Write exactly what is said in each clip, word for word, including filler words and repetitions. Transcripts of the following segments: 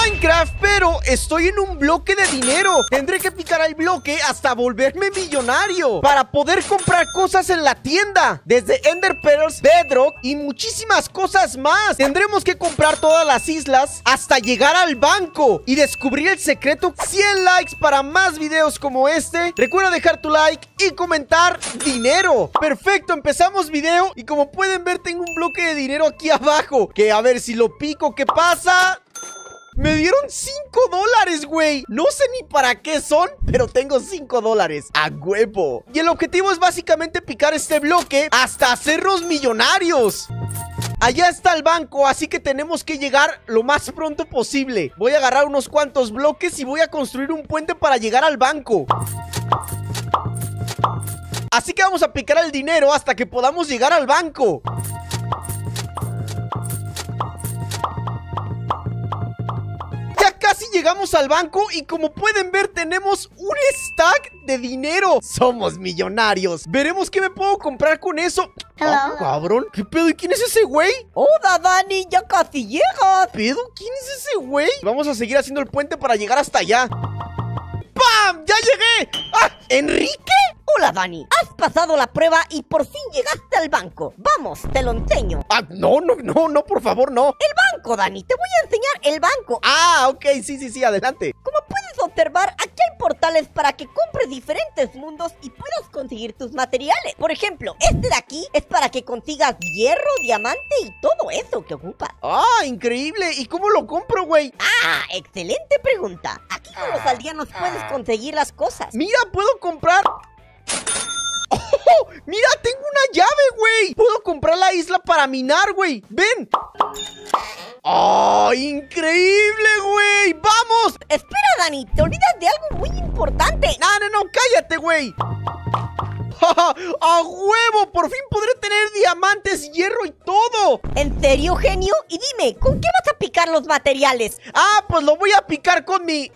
Minecraft, pero estoy en un bloque de dinero. Tendré que picar al bloque hasta volverme millonario para poder comprar cosas en la tienda, desde Ender Pearls, Bedrock y muchísimas cosas más. Tendremos que comprar todas las islas hasta llegar al banco y descubrir el secreto. Cien likes para más videos como este. Recuerda dejar tu like y comentar dinero. Perfecto, empezamos video y como pueden ver tengo un bloque de dinero aquí abajo, que a ver si lo pico, ¿qué pasa? Me dieron cinco dólares, güey. No sé ni para qué son, pero tengo cinco dólares. A huevo. Y el objetivo es básicamente picar este bloque hasta hacernos millonarios. Allá está el banco, así que tenemos que llegar lo más pronto posible. Voy a agarrar unos cuantos bloques y voy a construir un puente para llegar al banco. Así que vamos a picar el dinero hasta que podamos llegar al banco. Casi llegamos al banco y como pueden ver tenemos un stack de dinero. Somos millonarios. Veremos qué me puedo comprar con eso. Ah, cabrón, ¿qué pedo? ¿Y quién es ese güey? Hola, Dani, ya casi llegas. ¿Pedo? ¿Quién es ese güey? Vamos a seguir haciendo el puente para llegar hasta allá. ¡Pam! ¡Ya llegué! ¡Ah! ¿Enrique? Hola, Dani. Has pasado la prueba y por fin llegaste al banco. Vamos, te lo enseño. Ah, no, no, no, no, por favor, no. El banco, Dani. Te voy a enseñar el banco. Ah, ok, sí, sí, sí, adelante. Como puedes observar, aquí hay portales para que compres diferentes mundos y puedas conseguir tus materiales. Por ejemplo, este de aquí es para que consigas hierro, diamante y todo eso que ocupas. Ah, increíble. ¿Y cómo lo compro, güey? Ah, excelente pregunta. Aquí con los aldeanos puedes conseguir las cosas. Mira, puedo comprar... ¡Oh! ¡Mira! ¡Tengo una llave, güey! Puedo comprar la isla para minar, güey. ¡Ven! ¡Oh! ¡Increíble, güey! ¡Vamos! Espera, Dani. Te olvidas de algo muy importante. No, no, no. ¡Cállate, güey! ¡A huevo! ¡Por fin podré tener diamantes, hierro y todo! ¿En serio, genio? Y dime, ¿con qué vas a picar los materiales? Ah, pues lo voy a picar con mi...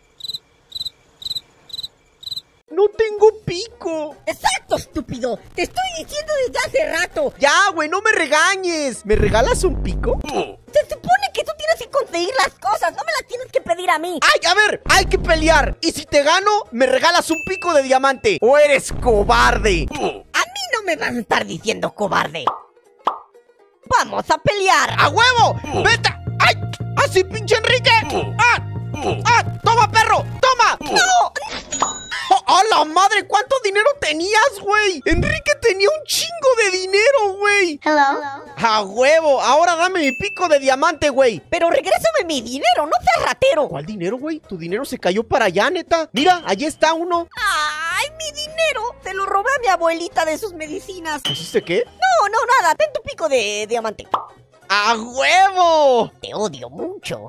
¡No tengo pico! ¡Exacto, estúpido! ¡Te estoy diciendo desde hace rato! ¡Ya, güey! ¡No me regañes! ¿Me regalas un pico? Se supone que tú tienes que conseguir las cosas. No me las tienes que pedir a mí. ¡Ay, a ver! ¡Hay que pelear! Y si te gano, me regalas un pico de diamante. ¡O eres cobarde! A mí no me vas a estar diciendo cobarde. ¡Vamos a pelear! ¡A huevo! ¡Vete! ¡Ay! ¡Así, pinche Enrique! ¡Ah! ¡Ah! ¡Toma, perro! ¡Toma! ¡No! ¡A la madre! ¿Cuánto dinero tenías, güey? Enrique tenía un chingo de dinero, güey. Hello. ¡A huevo! Ahora dame mi pico de diamante, güey. Pero regrésame mi dinero, no seas ratero. ¿Cuál dinero, güey? Tu dinero se cayó para allá, neta. Mira, allí está uno. ¡Ay, mi dinero! Se lo robé a mi abuelita de sus medicinas. ¿Hiciste qué? No, no, nada. Ten tu pico de diamante. ¡A huevo! Te odio mucho.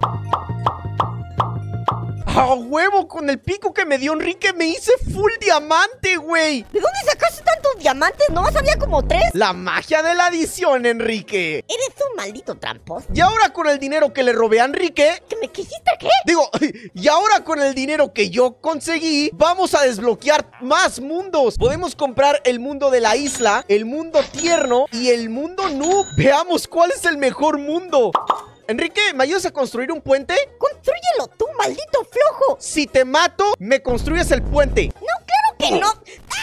¡A huevo! Con el pico que me dio Enrique me hice full diamante, güey. ¿De dónde sacaste tantos diamantes? ¿No más había como tres? La magia de la adición, Enrique. Eres un maldito tramposo. Y ahora con el dinero que le robé a Enrique... ¿Que me quisiste qué? Digo, y ahora con el dinero que yo conseguí, vamos a desbloquear más mundos. Podemos comprar el mundo de la isla, el mundo tierno y el mundo noob. Veamos cuál es el mejor mundo. Enrique, ¿me ayudas a construir un puente? ¡Constrúyelo tú, maldito flojo! Si te mato, me construyes el puente. No, claro que no.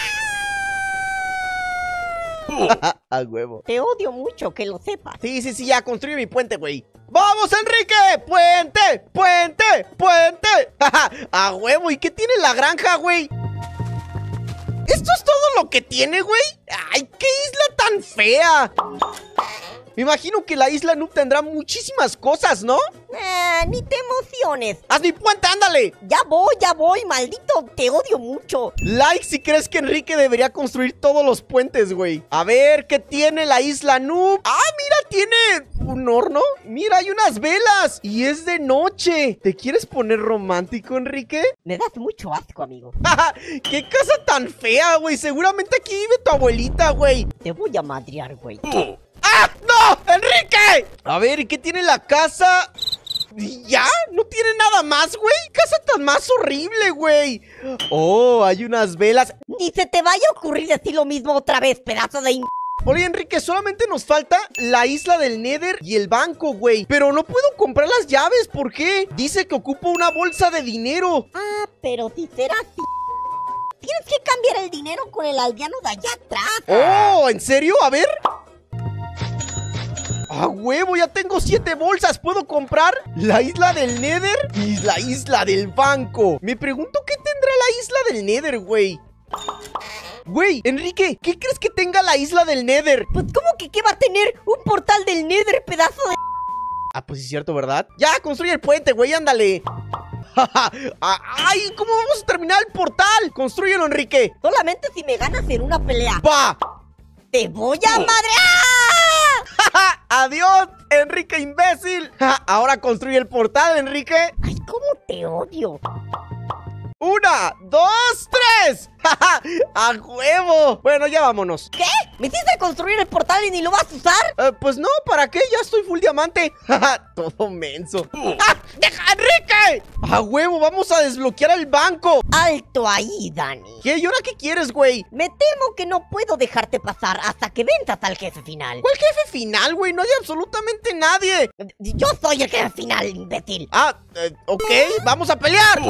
A huevo. Te odio mucho, que lo sepas. Sí, sí, sí, ya construye mi puente, güey. ¡Vamos, Enrique! ¡Puente! ¡Puente! ¡Puente! A huevo. ¿Y qué tiene la granja, güey? ¿Esto es todo lo que tiene, güey? ¡Ay, qué isla tan fea! Me imagino que la isla Noob tendrá muchísimas cosas, ¿no? Eh, ni te emociones. ¡Haz mi puente, ándale! Ya voy, ya voy, maldito. Te odio mucho. Like si crees que Enrique debería construir todos los puentes, güey. A ver, ¿qué tiene la isla Noob? ¡Ah, mira! Tiene un horno. Mira, hay unas velas. Y es de noche. ¿Te quieres poner romántico, Enrique? Me das mucho asco, amigo. ¡Qué casa tan fea, güey! Seguramente aquí vive tu abuelita, güey. Te voy a madrear, güey. ¡Ah! ¡No! ¡Enrique! A ver, ¿y qué tiene la casa? ¿Ya? ¿No tiene nada más, güey? ¡Casa tan más horrible, güey! Oh, hay unas velas. Ni se te vaya a ocurrir decir lo mismo otra vez, pedazo de... Oye, Enrique, solamente nos falta la isla del Nether y el banco, güey. Pero no puedo comprar las llaves, ¿por qué? Dice que ocupo una bolsa de dinero. Ah, pero si será así, tienes que cambiar el dinero con el aldeano de allá atrás. Oh, ¿en serio? A ver. ¡Ah, huevo! Ya tengo siete bolsas. ¿Puedo comprar la isla del Nether y la isla del banco? Me pregunto qué tendrá la isla del Nether, güey. Güey, Enrique, ¿qué crees que tenga la isla del Nether? Pues, ¿cómo que qué va a tener un portal del Nether, pedazo de...? Ah, pues sí es cierto, ¿verdad? Ya, construye el puente, güey, ándale. ¡Ay! ¿Cómo vamos a terminar el portal? Constrúyelo, Enrique. Solamente si me ganas en una pelea. ¡Va! ¡Te voy a madrear! ¡Adiós, Enrique, imbécil! Ahora construye el portal, Enrique. ¡Ay, cómo te odio! ¡Una, dos, tres! ¡A huevo! Bueno, ya vámonos. ¿Qué? ¿Me hiciste construir el portal y ni lo vas a usar? Eh, pues no, ¿para qué? Ya estoy full diamante. Todo menso. ¡Ah! ¡Deja, Enrique! ¡A huevo! Vamos a desbloquear el banco. Alto ahí, Dani. ¿Qué? ¿Y ahora qué quieres, güey? Me temo que no puedo dejarte pasar hasta que venzas al jefe final. ¿Cuál jefe final, güey? No hay absolutamente nadie. Yo soy el jefe final, imbécil. Ah, eh, ok, vamos a pelear.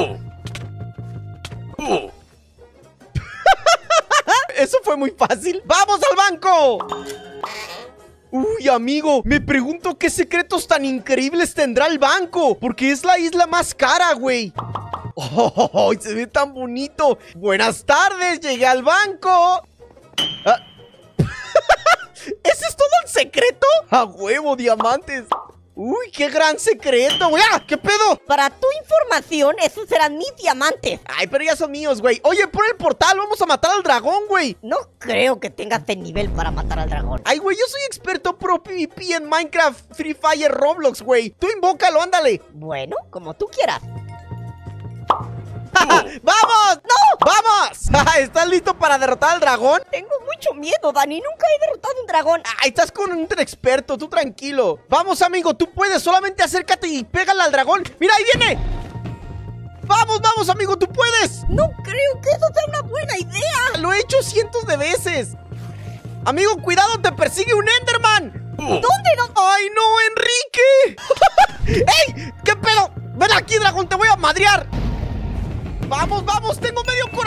Eso fue muy fácil. ¡Vamos al banco! Uy, amigo, me pregunto qué secretos tan increíbles tendrá el banco, porque es la isla más cara, güey. ¡Oh, se ve tan bonito! Buenas tardes, llegué al banco. Ah. ¿Ese es todo el secreto? ¡A huevo, diamantes! ¡Uy, qué gran secreto, güey! ¡Ah! ¿Qué pedo? Para tu información, esos serán mis diamantes. Ay, pero ya son míos, güey. Oye, pon el portal, vamos a matar al dragón, güey. No creo que tengas el nivel para matar al dragón. Ay, güey, yo soy experto pro PvP en Minecraft, Free Fire, Roblox, güey. Tú invócalo, ándale. Bueno, como tú quieras. ¡Vamos! ¡No! ¡Vamos! ¿Estás listo para derrotar al dragón? Tengo mucho miedo, Dani. Nunca he derrotado un dragón. Ay, estás con un experto, tú tranquilo. Vamos, amigo, tú puedes. Solamente acércate y pégale al dragón. ¡Mira, ahí viene! ¡Vamos, vamos, amigo, tú puedes! No creo que eso sea una buena idea. Lo he hecho cientos de veces. Amigo, cuidado, te persigue un Enderman. ¿Dónde no? ¡Ay, no, Enrique! ¡Ey! ¿Qué pedo? Ven aquí, dragón, te voy a madrear. ¡Vamos, vamos! ¡Tengo medio